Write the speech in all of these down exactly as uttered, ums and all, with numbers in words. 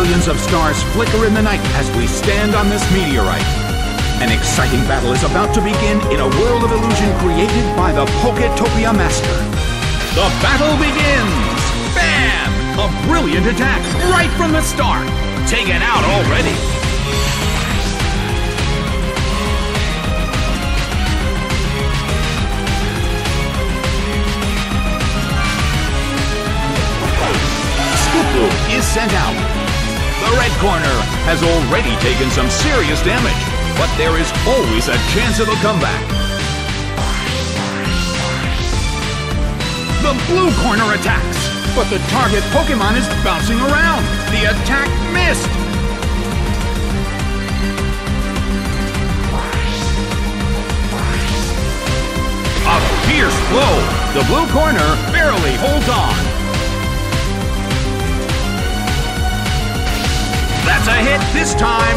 Millions of stars flicker in the night as we stand on this meteorite. An exciting battle is about to begin in a world of illusion created by the Poketopia Master. The battle begins! Bam! A brilliant attack right from the start! Taken out already! Skiploom is sent out. The red corner has already taken some serious damage, but there is always a chance of a comeback. The blue corner attacks, but the target Pokemon is bouncing around. The attack missed. A fierce blow. The blue corner barely holds on. That's a hit this time!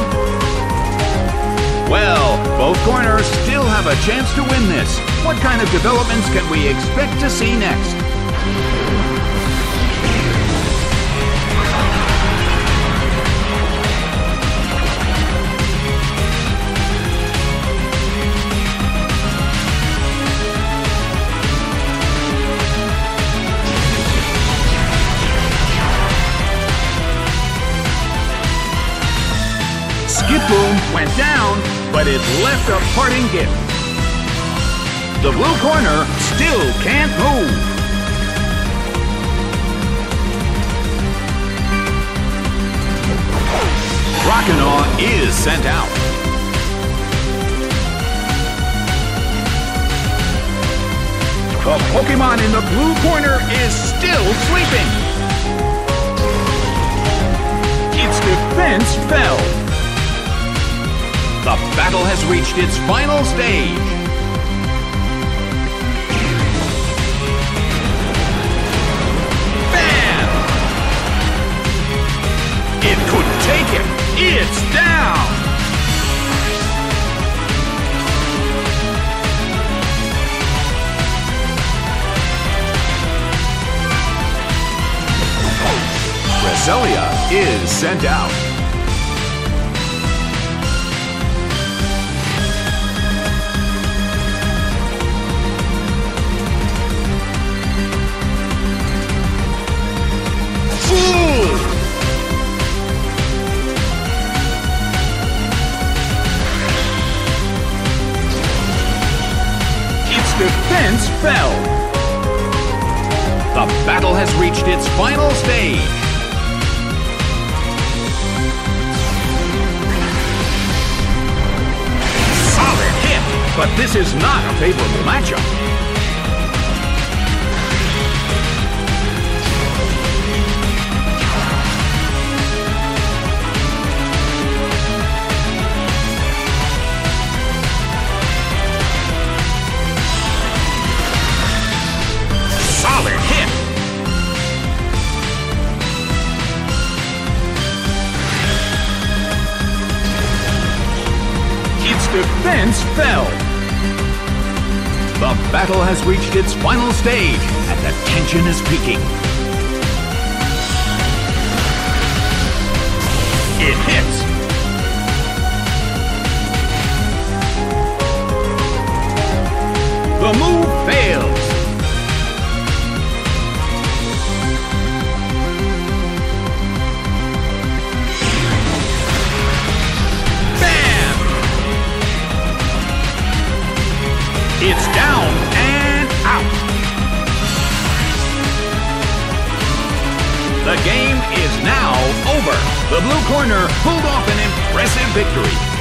Well, both corners still have a chance to win this. What kind of developments can we expect to see next? Skiploom went down, but it left a parting gift. The blue corner still can't move. Croconaw is sent out. The Pokemon in the blue corner is still sleeping. Its defense fell. The battle has reached its final stage. Bam! It couldn't take him. It's down! Cresselia is sent out. Defense fell. The battle has reached its final stage. Solid hit, but this is not a favorable matchup. Defense fell. The battle has reached its final stage, and the tension is peaking. It hits. The move fails. It's down and out. The game is now over. The blue corner pulled off an impressive victory.